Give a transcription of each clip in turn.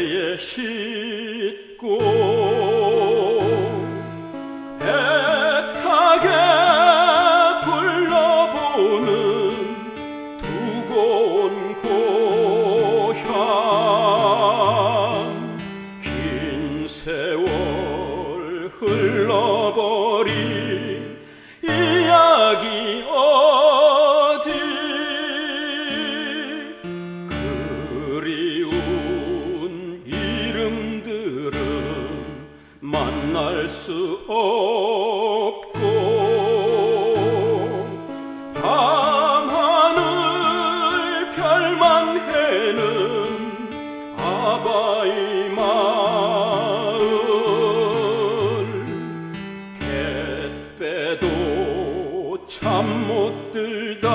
배에 싣고 애타게 불러보는 두고 온 고향. 긴 세월 흘러버린 이야기 어디 그리운 이름들은 만날 수 없고 밤하늘 별만 해는 아바이 마을. 갯배도 참 못 들다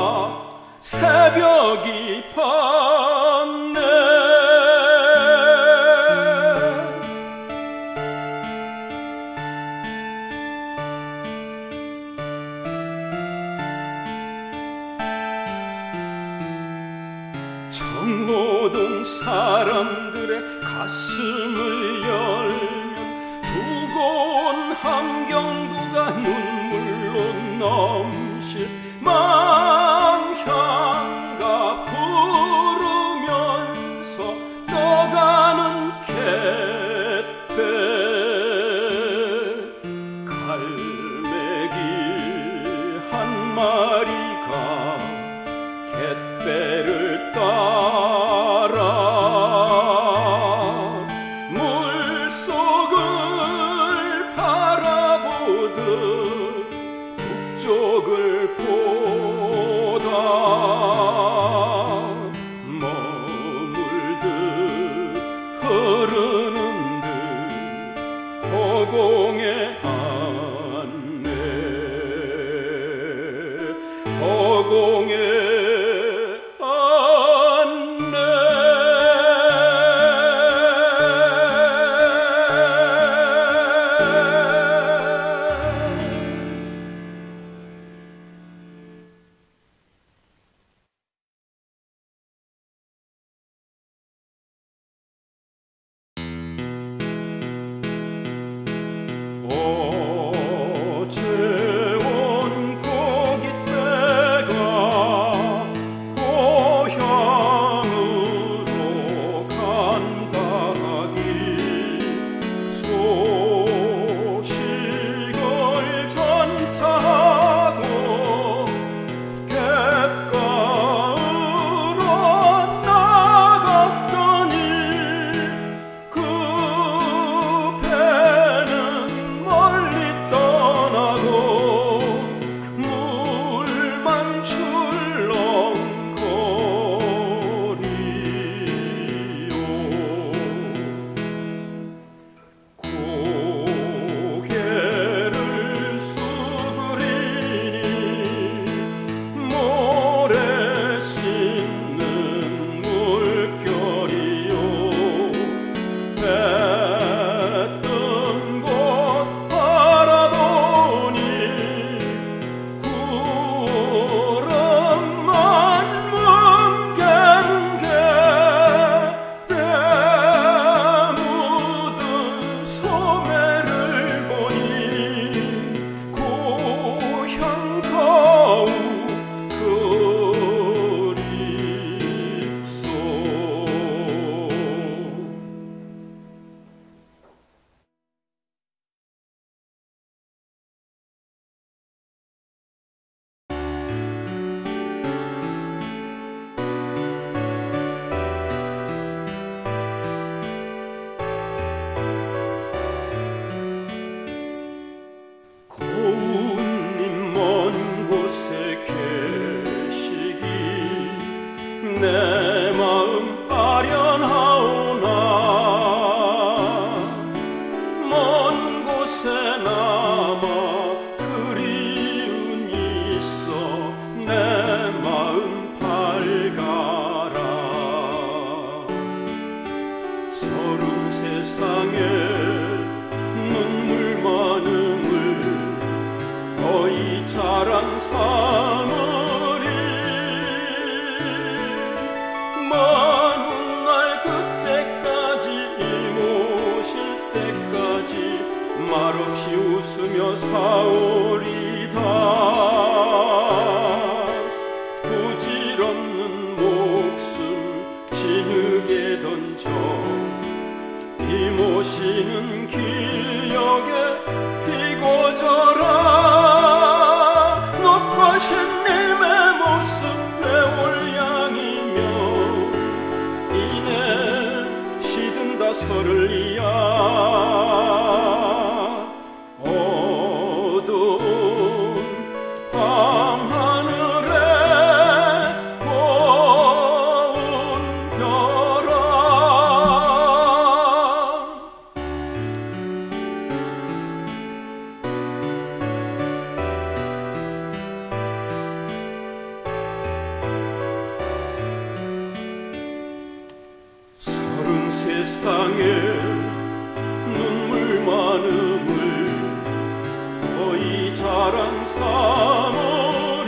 새벽이 밝네. 청호동 사람들의 가슴을 열면 두고 온 함경도가 눈물로 넘실 맘향가 부르면서 떠가는 갯배. 갈매기 한 마리가 갯배를 따라 물속을 바라보듯 북쪽을 보다 머물듯 흐르는 듯 허공에 안내. 허공에 어제 온 고깃배가 고향으로 간다기 소식을 전차하고 갯가으로 나갔더니 그 배는 멀리 떠나고 물만 출렁거리요. 고개를 수그리니 모래 씻는 물결이요. 배 뜬 곳 바라보니 구름만 뭉게뭉게 때 묻은 소매를 보니 고향 더욱 그립소. 고운님 먼 곳에 계시기 내 마음 아련하오나 먼 곳에 남아 그리움이 있어 내 마음 밝아라. 서른 세상에 눈물 많음을 거의 자랑 삼으리. 먼 훗날 그때까지 말없이 웃으며 사오리다. 부질없는 목숨 진흙에 던져 이 모시는 길녘에 피고 져라. 높고 신님의 모습 배울 양이며 이내 시든 다설을 이야. 어두운 밤하늘에 고운 별아. 서른 세상에 눈물 많음을 거의 자랑 삼으리.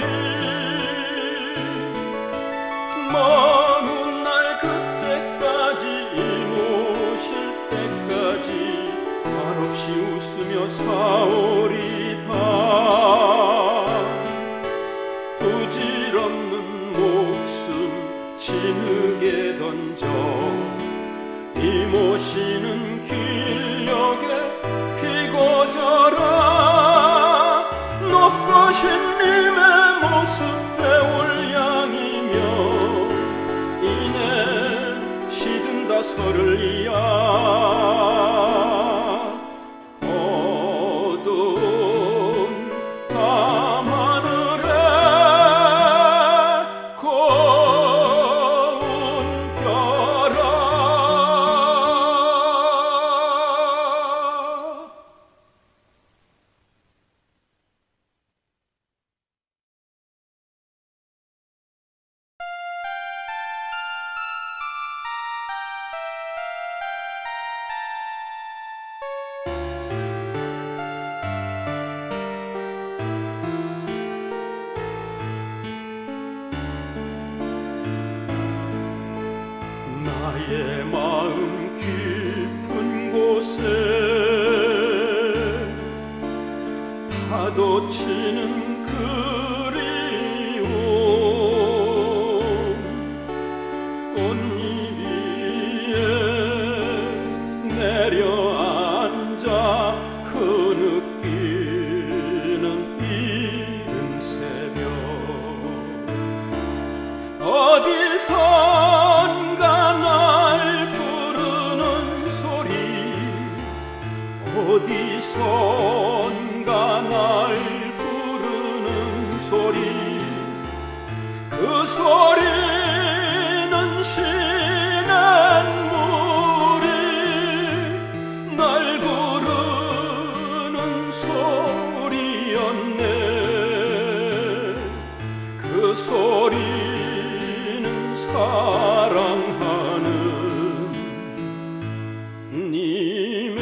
먼 날 그때까지 이모실 때까지 말없이 웃으며 사오리다. 부질없는 목숨 진흙에 던져 이 모시는 길녘에 피고 져라. 높고 신님의 모습 배울 양이며 이내 시든 다설을 이야. 어두운 밤하늘에 고운 별아. 나의 마음 깊은 곳에 파도 치는 그리움. 꽃잎 위에 내려앉아 흐느끼는 이른 새벽. 어디선가 날 부르는 소리, 어디선가 날 부르는 소리. 그 소리는 시냇물이 날 부르는 소리였네. 그 소리는 사랑하는 님의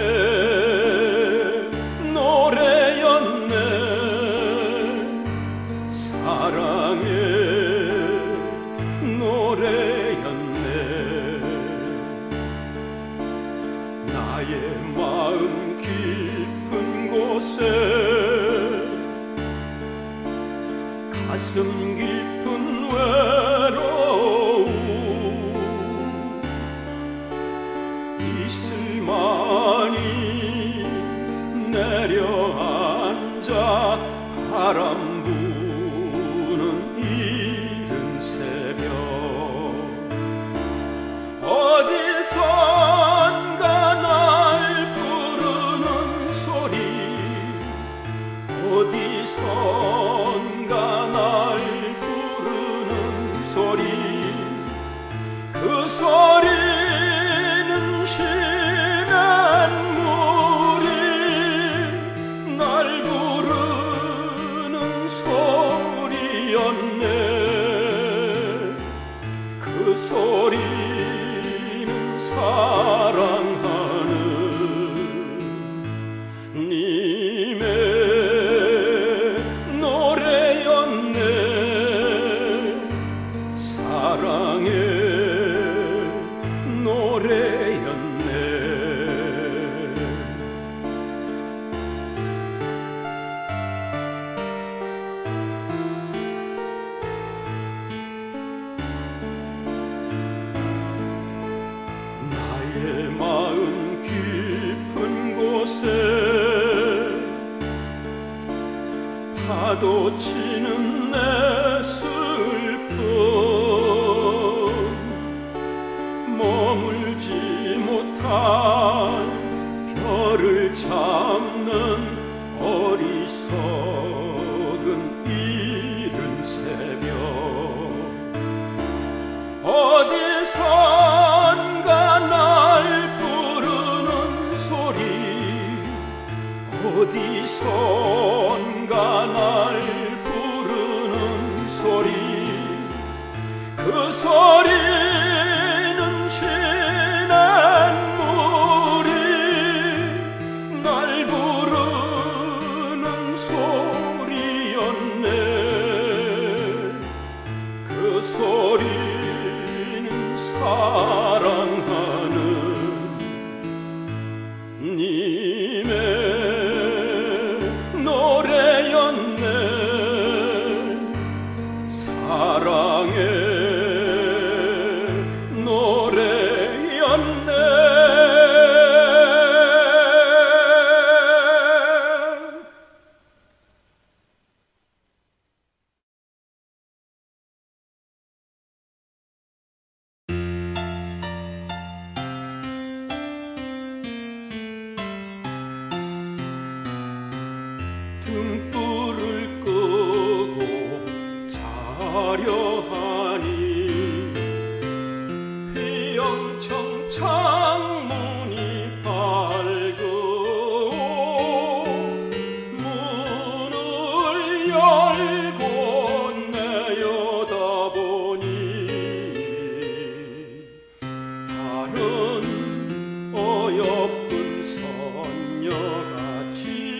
노래였네. 사랑의 노래였네. 나의 마음 깊은 곳에 가슴 깊은 외로움. 이슬만이 내려앉아 바람 부는 이른 새벽. 어디선가 날 부르는 소리, 어디선가 날 부르는 소리. 그 소리는 시냇물이 날 부르는 마음 깊은 곳에 파도 치는 내 슬픔 머물지 못할 별을 잡는 어리석은 이른 새벽 어디선가 날 부르는 소리 어디선가 날 부르는 소리 그 소리는 지난 물이 날 부르는 소리였네 그 소리는 사랑하는 님의 노래였네 사랑의 노래였네 등불을 끄고 자려 하니 휘영청 창문이 밝고 문을 열고 내려다보니 다른 어여쁜 선녀같이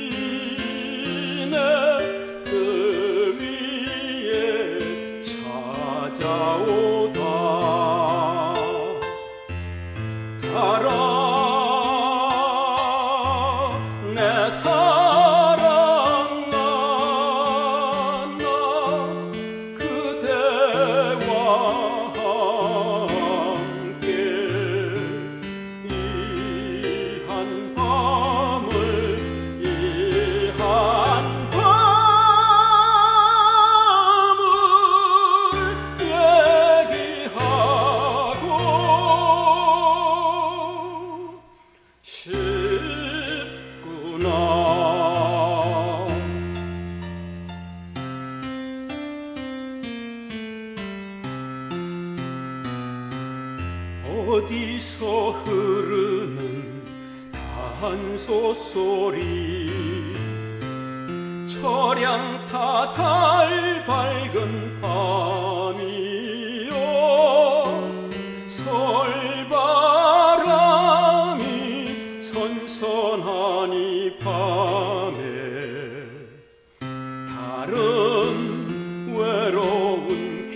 뜰 위에 찾아오다 달아 내 사랑아 나 그대와 함께 이 한 밤을 이 한 어디서 흐르는 단소 소리 철양타 달 밝은 밤이요 설바람이 선선하니 밤에 다른 외로운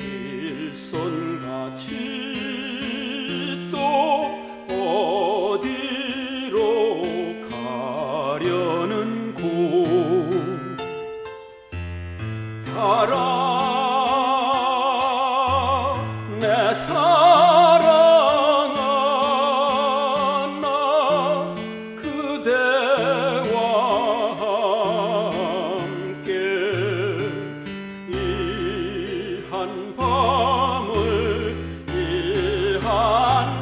길선같이 어디로 가려는 곳 달아 내 사랑아 나 그대와 함께 이 한 밤을 이 한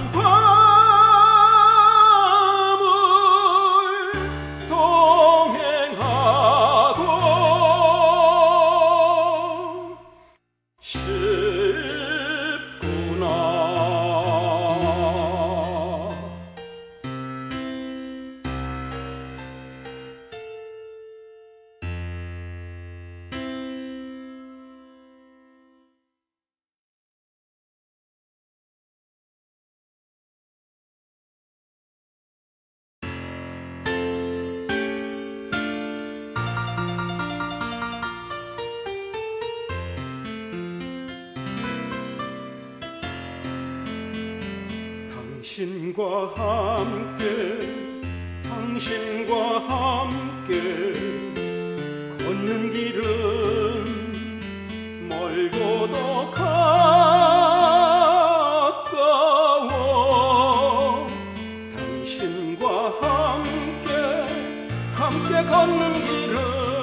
당신과 함께 걷는 길은 멀고도 가까워 함께 걷는 길은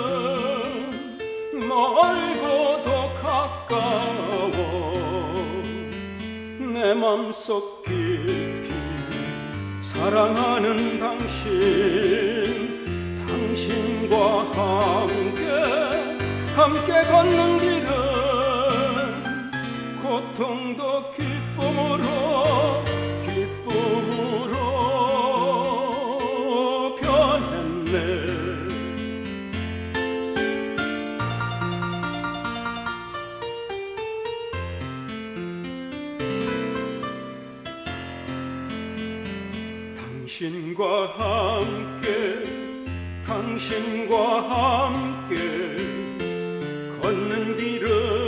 멀고도 가까워 내 맘속 깊이 사랑하는 당신과 함께 걷는 길은 고통도 기쁨으로 변했네. 당신과 함께 걷는 길은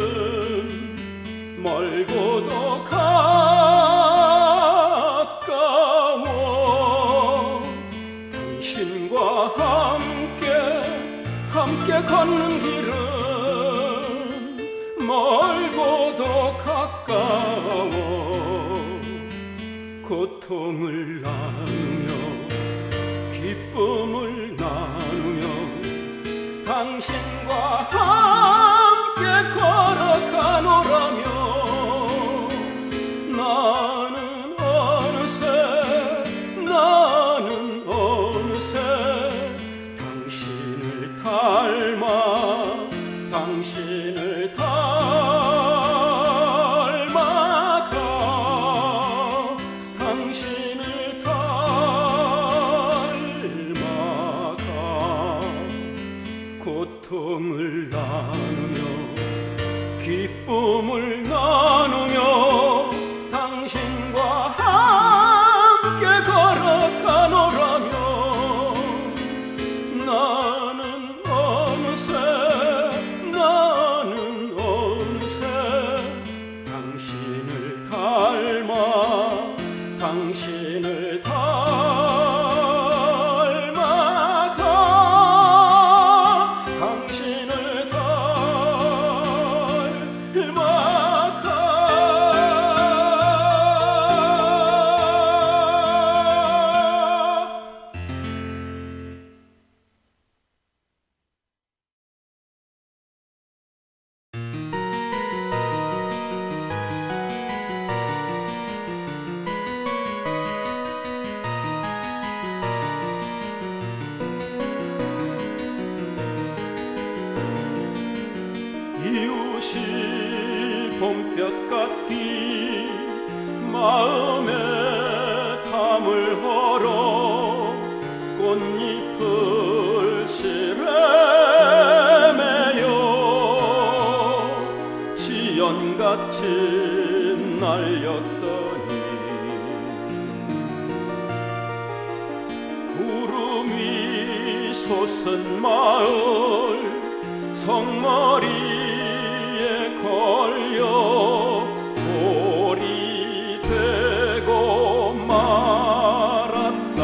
멀고도 가까워 당신과 함께 걷는 길은 멀고도 가까워 고통을 나누며 기쁨을 나누며 당신과 함께 걸어가노라며 나는 어느새 당신을 닮아 고통을 나누며 기쁨을 나누며 당신과 함께 걸어가노라며 나는 어느새 당신을 닮아 이웃이 봄볕 같기 마음에 담을 헐어 꽃잎을 실에 매여 지연같이 날렸더니 구름이 솟은 마을 성머리에 걸려 돌이 되고 말았다.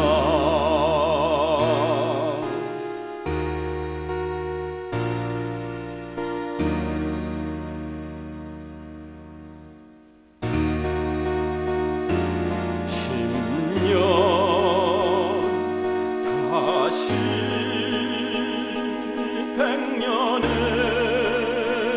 다시 100년의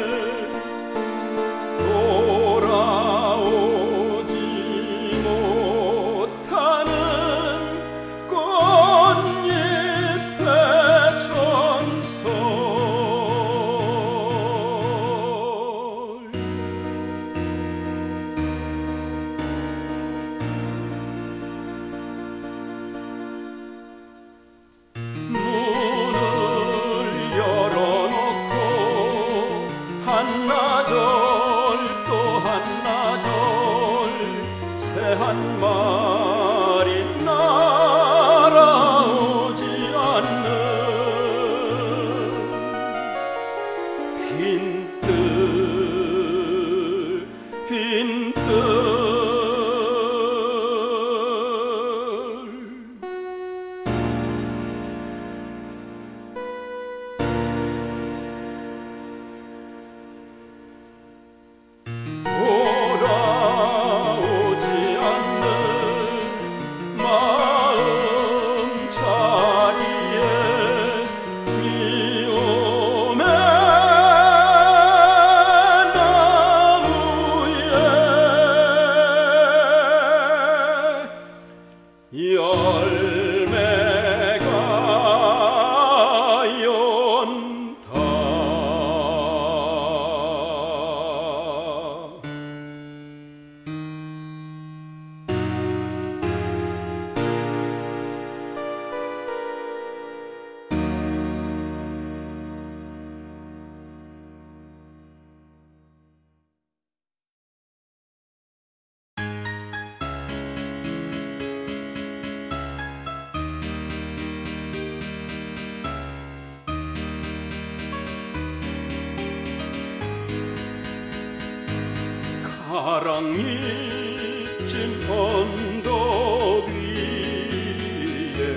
가랑잎진 언덕 위에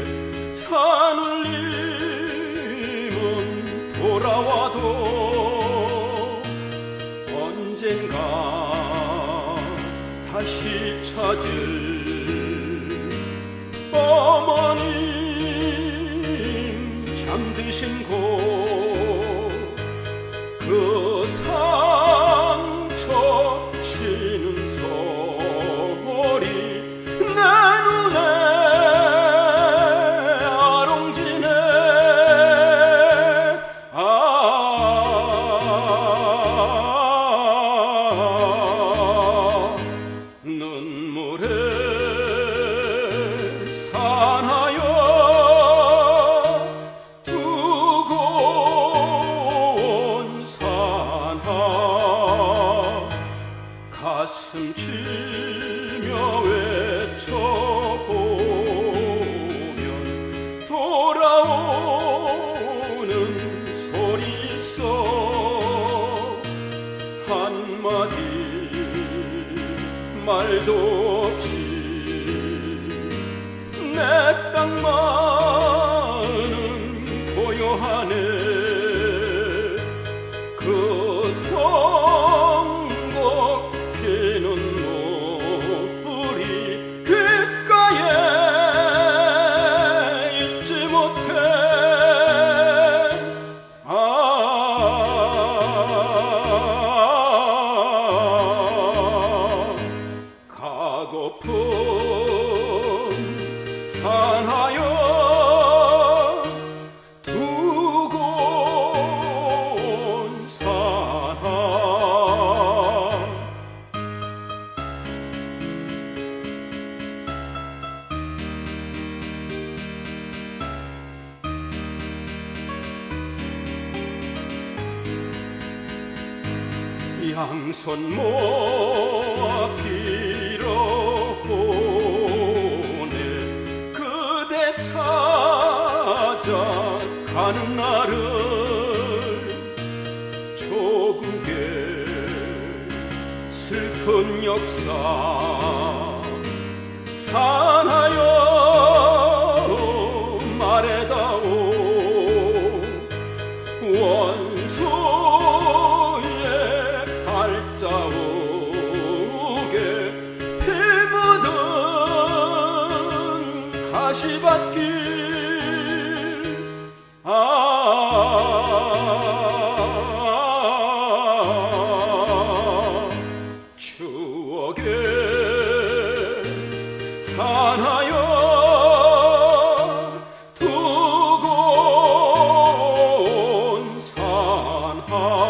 산울림은 돌아와도 언젠가 다시 찾을 어머님 잠드신 곳 그 상처 쉬는 소리 내 눈에 아롱지네. 눈물에 산하여 두고 온 산하 가슴 치며 외쳐보면 돌아오는 소리 속 한마디 말도 없이 내 땅만은 고요하네. 그 경곡 피는 목불이 귓가에 잊지 못해. 가고픈 산하여 두고 온 산하 양손 모아 빌어보네. 그대 찾아가는 날을 조국의 슬픈 역사 산하여 말해다오. 원소의 발자국에 피 묻은 가시밭길 추억의 산하여 두고 온 산하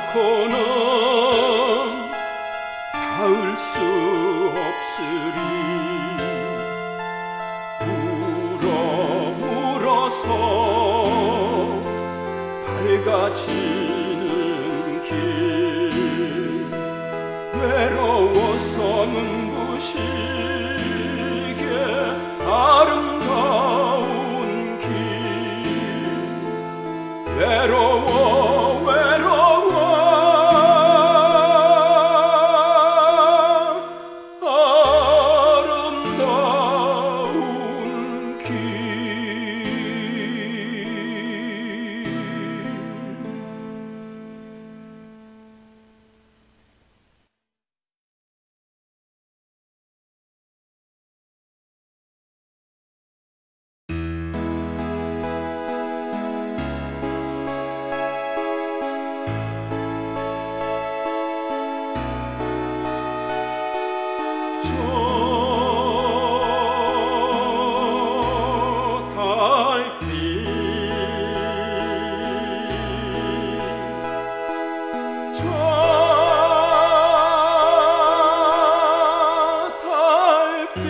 않고는 닿을 수 없으리. 울어서 밝아지는 길, 외로워서 눈부시게 아름다운 길. 외로워 아름다운 길. 저 달빛 저 달빛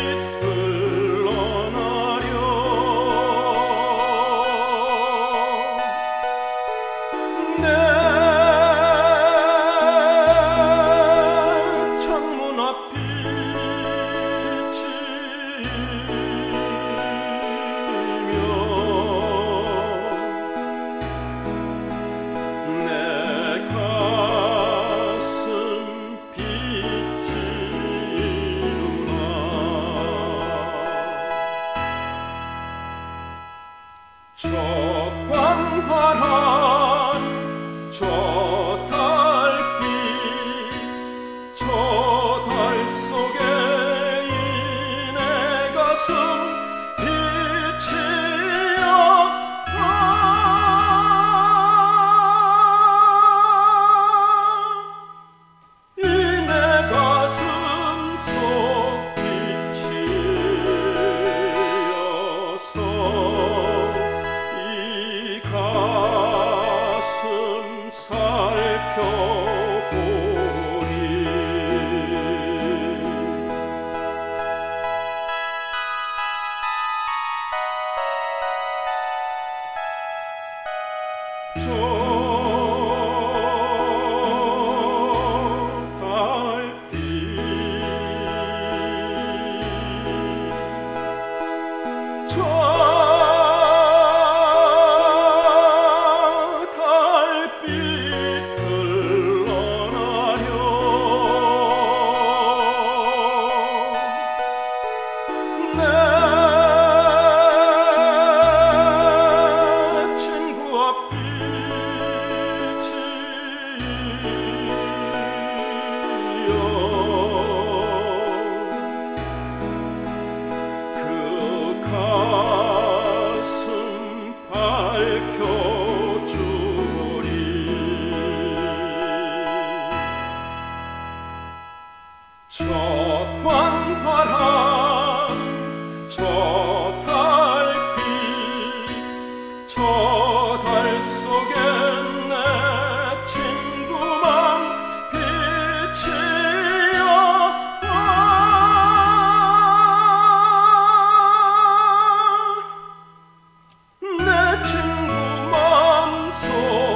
흘러나려 내 창문 앞빛 내 가슴 비치누나. 저 광활한 저 달빛 저 달 속에 이 내 가슴 빛이여. 이 내 가슴 속 빛이어서 이 가슴 살펴보니 저 달빛 저 달빛 흘러나려 내 친구 앞빛이여. 그 가슴 밝혀주리. 저 광활한 저 달빛 저 달 속에 내 친구만 빛이여. 내 친구 맘속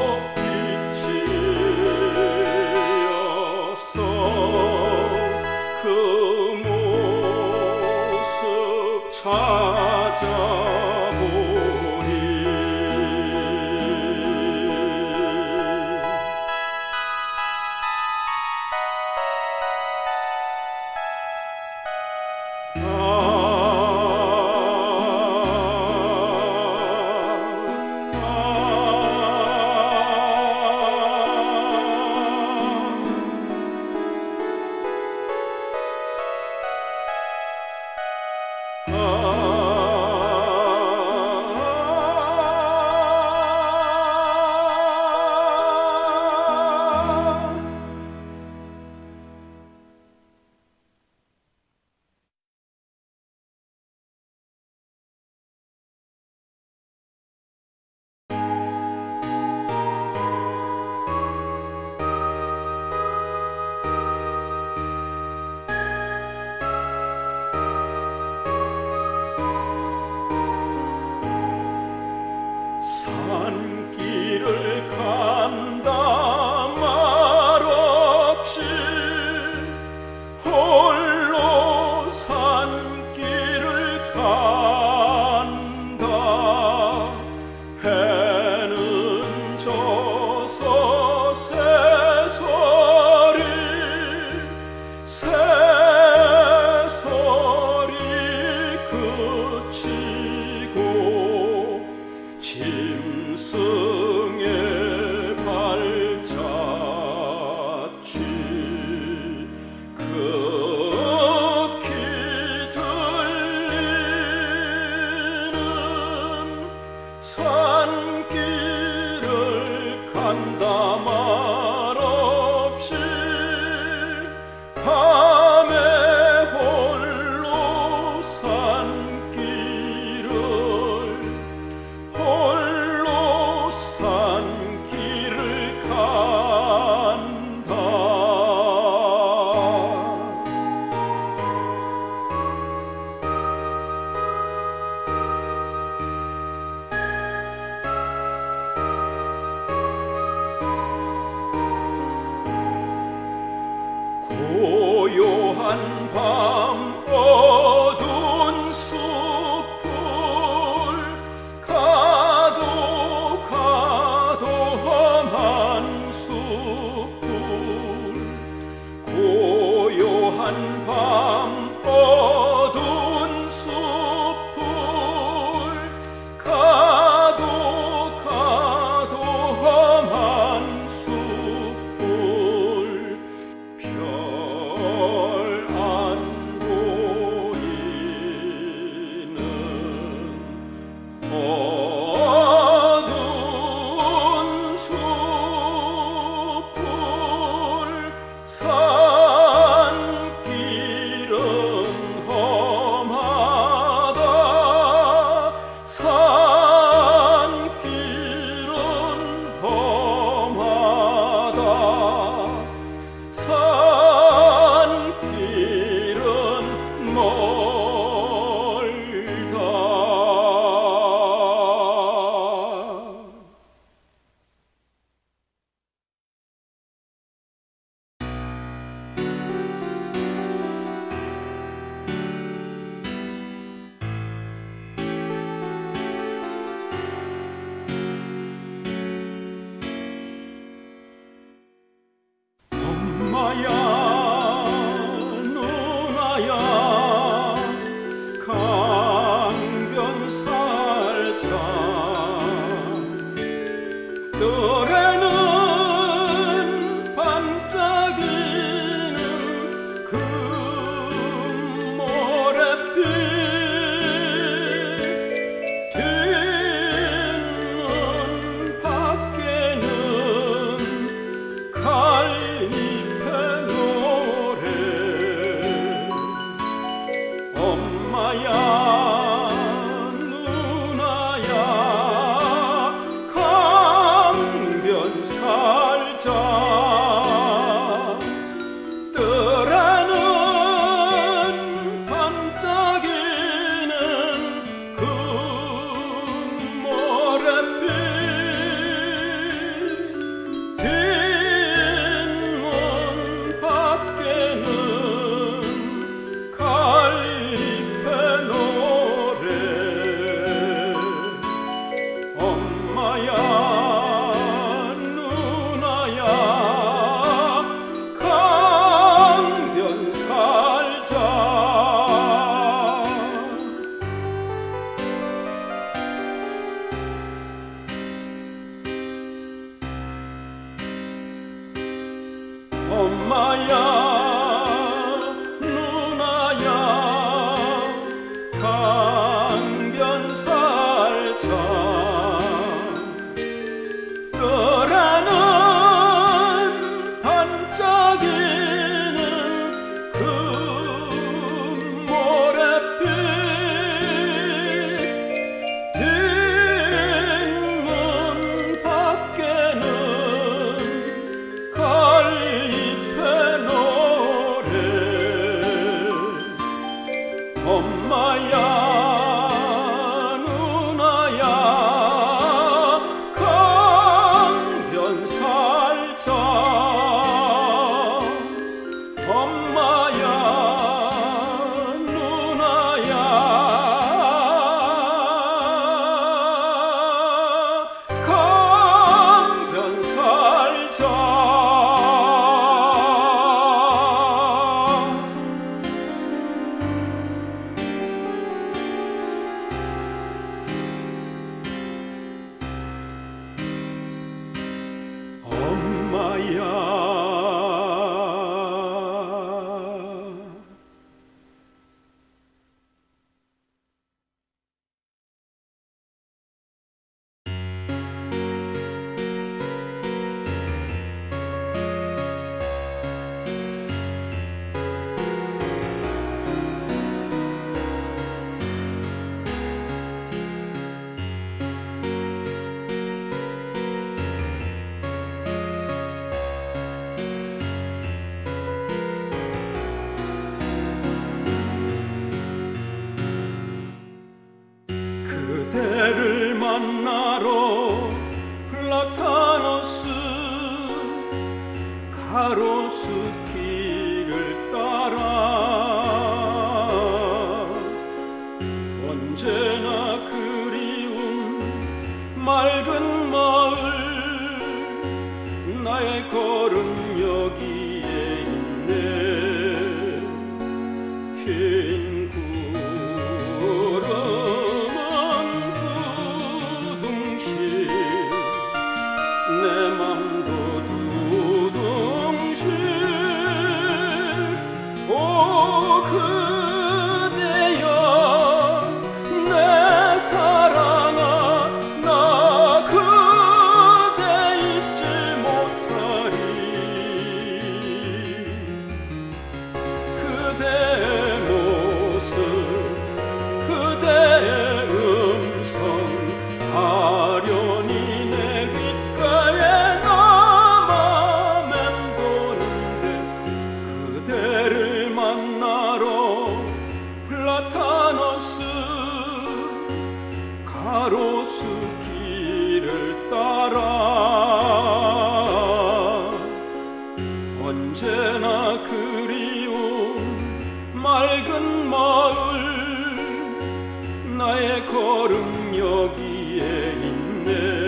빛이어서 그 모습 참 말없이 밤에 홀로 산길을 간다. 고요한 밤 어두운 숲을 가도 험한 숲을 고요한 밤 어두운 숲을 가도 험한 숲을 별 안 보이는 어두운 숲을 산길은 험하다. 산길은 험하다. 산길은 멀다. 엄마야 누나야 강변 살자. 뜰에는 반짝이는 그 모래빛 뒷문 밖에는 갈잎의 노래. 엄마야 누나야 강변 살자. 뜰에는 반짝이는 그 모래빛 뒷문 밖에는 갈잎의 노래. 엄마야 누나야 강변 살자. 엄마야 누나야 강변 살자. 뜰에는 반짝이는 그 모래빛 뒷문 밖에는 갈잎의 노래. 가로수길을 따라 언제나 그리운 맑은 마을 나의 걸음 여기에 있네. 흰 구름은 두둥실 내 맘도 두둥실 오 그대여 내 사랑아 나 그대 잊지 못하리. 그대의 모습 그대의 음성 아련히 내 귓가에 남아 맴도는데 그대를 만나러 플라타너스 가로수길을 따라 언제나 그리운 맑은 마을 나의 걸음 여기에 있네.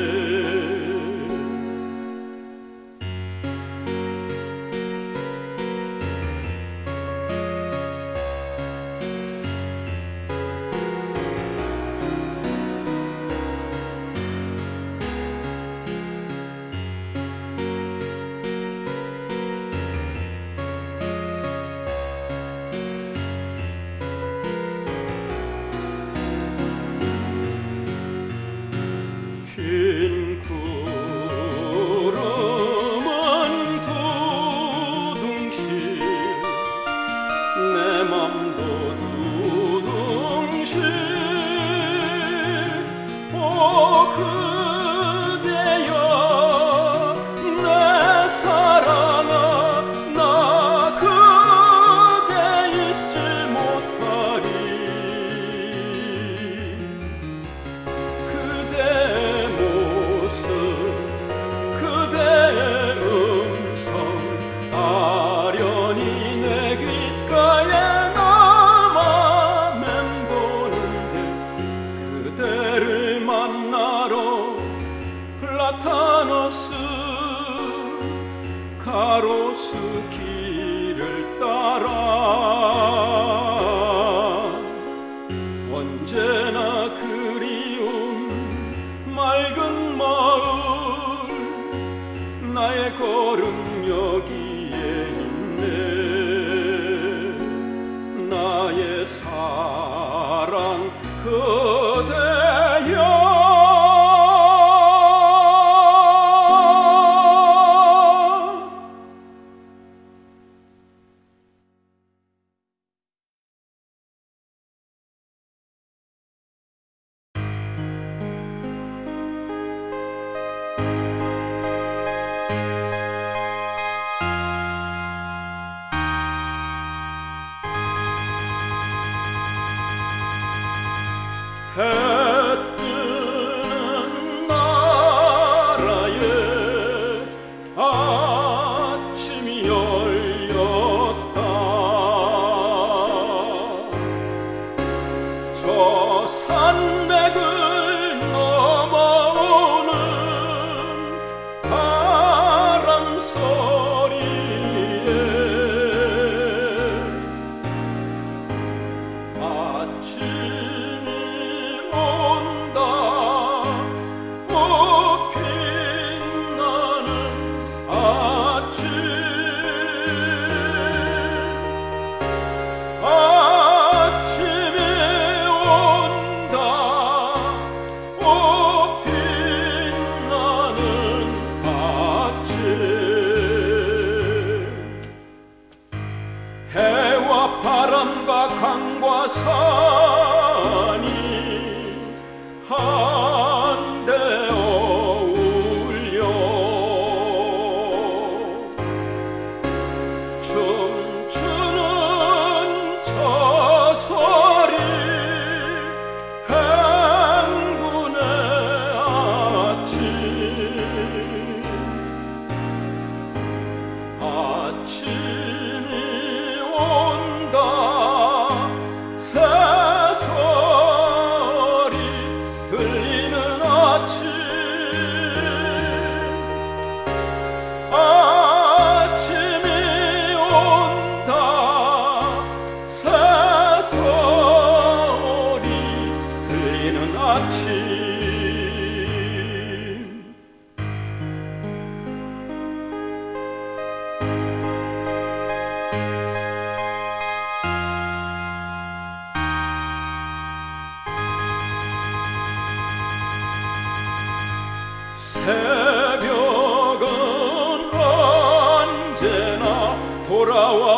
흰 구름은 두둥실 내 맘도 두둥실 오 그대여 내 사랑아 나 그대 잊지 못하리. 그대의 모습 그대의 음성 아련히 내 귓가에 남아 맴도는데 그대를 만나러 플라타너스 가로수길을 따라 언제나 그리운 맑은 마을 나의 걸음 여기에 있네. 나의 사랑 그대여 해 뜨는 나라에 아침이 열렸다. 저 산맥을 넘어오는 바람 소리에 아침이 온다. 오 빛나는 아침 아침이 온다. 오 빛나는 아침 해와 바람과 강과 산이 한데 어울려 춤추는 저 소리 행군의 아침 아침이 온다 새소리 들리는 아침 아침이 온다 새소리 들리는 아침 새벽은 언제나 돌아와